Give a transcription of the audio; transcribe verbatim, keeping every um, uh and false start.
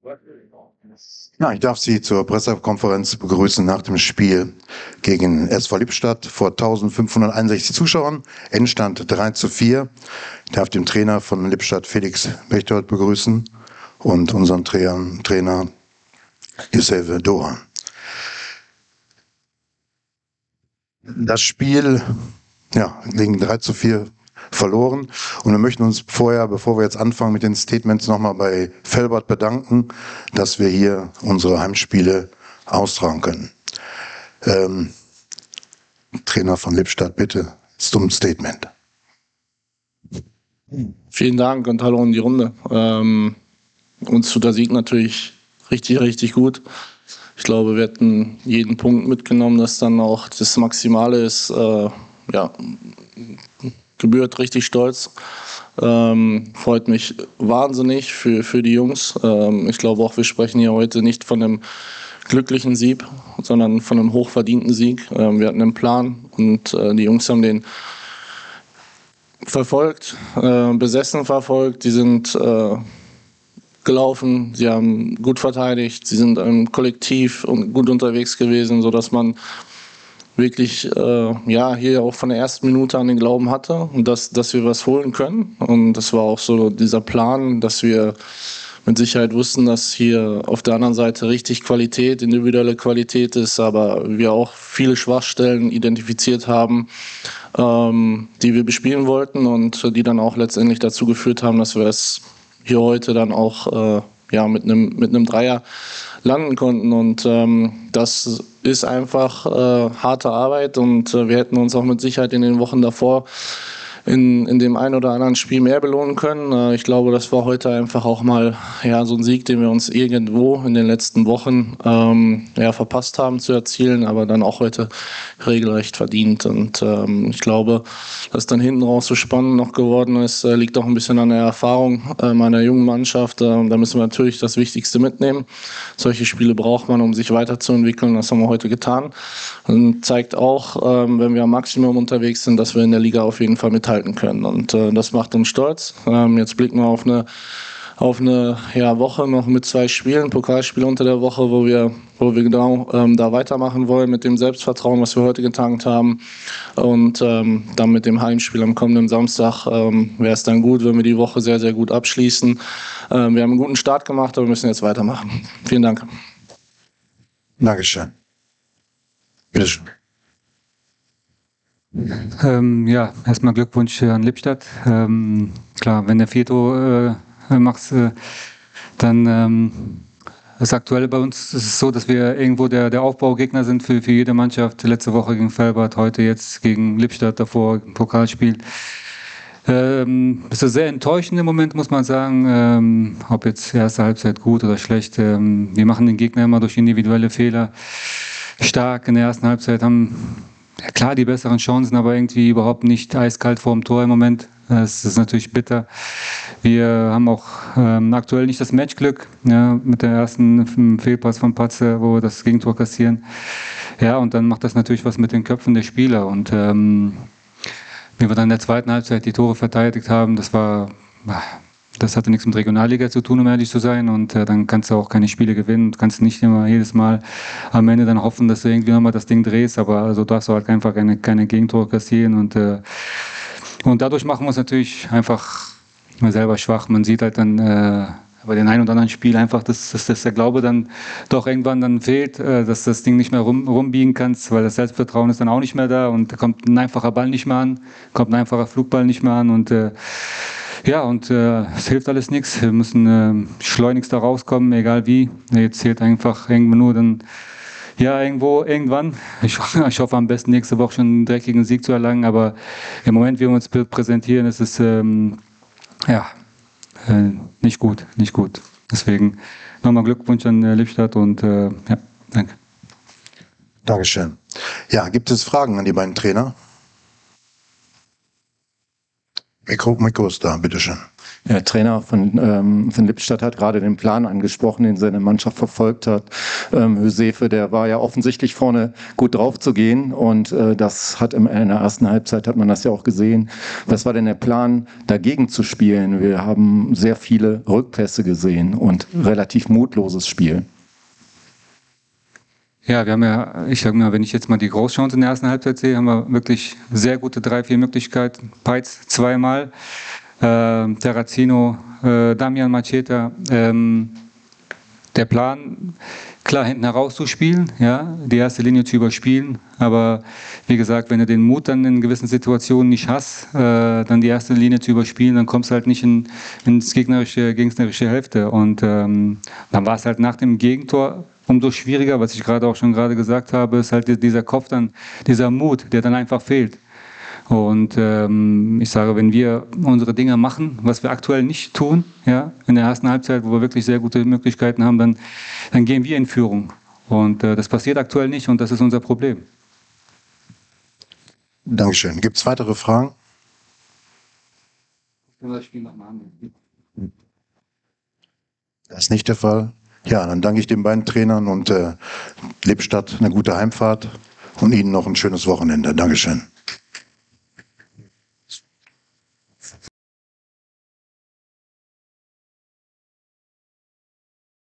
Ja, ich darf Sie zur Pressekonferenz begrüßen nach dem Spiel gegen S V Lippstadt vor eintausendfünfhunderteinundsechzig Zuschauern. Endstand drei zu vier. Ich darf den Trainer von Lippstadt, Felix Bechtold, begrüßen und unseren Trainer, Trainer Youssef Doha. Das Spiel, ja, gegen drei zu vier verloren. Und wir möchten uns vorher, bevor wir jetzt anfangen mit den Statements, nochmal bei Velbert bedanken, dass wir hier unsere Heimspiele austragen können. Ähm, Trainer von Lippstadt, bitte zum Statement. Vielen Dank und hallo in die Runde. Ähm, uns tut der Sieg natürlich richtig, richtig gut. Ich glaube, wir hätten jeden Punkt mitgenommen, dass dann auch das Maximale ist. Äh, ja, gebührt richtig stolz. Ähm, freut mich wahnsinnig für, für die Jungs. Ähm, ich glaube auch, wir sprechen hier heute nicht von einem glücklichen Sieg, sondern von einem hochverdienten Sieg. Ähm, wir hatten einen Plan und äh, die Jungs haben den verfolgt, äh, besessen verfolgt. Die sind äh, gelaufen, sie haben gut verteidigt, sie sind im Kollektiv und gut unterwegs gewesen, sodass man wirklich äh, ja, hier auch von der ersten Minute an den Glauben hatte und dass, dass wir was holen können. Und das war auch so dieser Plan, dass wir mit Sicherheit wussten, dass hier auf der anderen Seite richtig Qualität, individuelle Qualität ist, aber wir auch viele Schwachstellen identifiziert haben, ähm, die wir bespielen wollten und die dann auch letztendlich dazu geführt haben, dass wir es hier heute dann auch äh, ja, mit einem mit einem Dreier landen konnten. Und ähm, das ist einfach äh, harte Arbeit und äh, wir hätten uns auch mit Sicherheit in den Wochen davor in, in dem einen oder anderen Spiel mehr belohnen können. Äh, ich glaube, das war heute einfach auch mal ja, so ein Sieg, den wir uns irgendwo in den letzten Wochen ähm, ja, verpasst haben zu erzielen, aber dann auch heute regelrecht verdient. Und ähm, ich glaube, dass dann hinten raus so spannend noch geworden ist, äh, liegt auch ein bisschen an der Erfahrung äh, meiner jungen Mannschaft. Äh, da müssen wir natürlich das Wichtigste mitnehmen. Solche Spiele braucht man, um sich weiterzuentwickeln. Das haben wir heute getan. Und zeigt auch, ähm, wenn wir am Maximum unterwegs sind, dass wir in der Liga auf jeden Fall mithalten können. Und äh, das macht uns stolz. Ähm, jetzt blicken wir auf eine auf eine ja, Woche noch mit zwei Spielen, Pokalspiele unter der Woche, wo wir, wo wir genau ähm, da weitermachen wollen mit dem Selbstvertrauen, was wir heute getankt haben. Und ähm, dann mit dem Heimspiel am kommenden Samstag ähm, wäre es dann gut, wenn wir die Woche sehr, sehr gut abschließen. Ähm, wir haben einen guten Start gemacht, aber wir müssen jetzt weitermachen. Vielen Dank. Dankeschön. Bitte schön. Ähm, ja, erstmal Glückwunsch an Lippstadt. Ähm, klar, wenn der Vierto äh, machst, äh, dann ähm, das Aktuelle bei uns ist es so, dass wir irgendwo der, der Aufbaugegner sind für, für jede Mannschaft. Letzte Woche gegen Velbert, heute jetzt gegen Lippstadt, davor im Pokalspiel. Ähm, es ist sehr enttäuschend im Moment, muss man sagen, ähm, ob jetzt erste Halbzeit gut oder schlecht. Ähm, wir machen den Gegner immer durch individuelle Fehler stark. In der ersten Halbzeit haben ja, klar die besseren Chancen, aber irgendwie überhaupt nicht eiskalt vorm Tor im Moment. Das ist natürlich bitter. Wir haben auch ähm, aktuell nicht das Matchglück, ja, mit der ersten Fehlpass von Patze, wo wir das Gegentor kassieren. Ja, und dann macht das natürlich was mit den Köpfen der Spieler. Und ähm, wie wir dann in der zweiten Halbzeit die Tore verteidigt haben, das war, das hatte nichts mit Regionalliga zu tun, um ehrlich zu sein. Und äh, dann kannst du auch keine Spiele gewinnen. Du kannst nicht immer jedes Mal am Ende dann hoffen, dass du irgendwie nochmal das Ding drehst. Aber also darfst du halt einfach keine, keine Gegentore kassieren. Und, äh, und dadurch machen wir uns natürlich einfach selber schwach. Man sieht halt dann äh, bei den ein oder anderen Spielen einfach, dass, dass, dass der Glaube dann doch irgendwann dann fehlt, äh, dass das Ding nicht mehr rum, rumbiegen kannst, weil das Selbstvertrauen ist dann auch nicht mehr da und da kommt ein einfacher Ball nicht mehr an, kommt ein einfacher Flugball nicht mehr an und äh, ja, und äh, es hilft alles nichts. Wir müssen äh, schleunigst da rauskommen, egal wie. Jetzt zählt einfach irgendwann nur dann, ja, irgendwo, irgendwann. Ich, ich hoffe am besten nächste Woche schon einen dreckigen Sieg zu erlangen, aber im Moment, wie wir uns präsentieren, ist es ähm, ja, äh, nicht gut, nicht gut. Deswegen nochmal Glückwunsch an äh, Lippstadt und äh, ja, danke. Dankeschön. Ja, gibt es Fragen an die beiden Trainer? Mikro, Mikro ist da, bitteschön. Der Trainer von, ähm, von Lippstadt hat gerade den Plan angesprochen, den seine Mannschaft verfolgt hat. Ähm, Hösefe, der war ja offensichtlich vorne gut drauf zu gehen und äh, das hat im, in der ersten Halbzeit hat man das ja auch gesehen. Was war denn der Plan, dagegen zu spielen? Wir haben sehr viele Rückpässe gesehen und relativ mutloses Spiel. Ja, wir haben ja, ich sag mal, wenn ich jetzt mal die Großchance in der ersten Halbzeit sehe, haben wir wirklich sehr gute drei, vier Möglichkeiten. Peitz zweimal, äh, Terrazino, äh, Damian Macheta. Ähm, der Plan, klar hinten herauszuspielen, ja, die erste Linie zu überspielen, aber wie gesagt, wenn du den Mut dann in gewissen Situationen nicht hast, äh, dann die erste Linie zu überspielen, dann kommst du halt nicht in, ins gegnerische, gegnerische Hälfte und ähm, dann war es halt nach dem Gegentor umso schwieriger, was ich gerade auch schon gerade gesagt habe, ist halt dieser Kopf dann, dieser Mut, der dann einfach fehlt. Und ähm, ich sage, wenn wir unsere Dinge machen, was wir aktuell nicht tun, ja, in der ersten Halbzeit, wo wir wirklich sehr gute Möglichkeiten haben, dann, dann gehen wir in Führung. Und äh, das passiert aktuell nicht und das ist unser Problem. Dankeschön. Gibt es weitere Fragen? Das ist nicht der Fall. Ja, dann danke ich den beiden Trainern und äh, Lippstadt eine gute Heimfahrt und Ihnen noch ein schönes Wochenende. Dankeschön.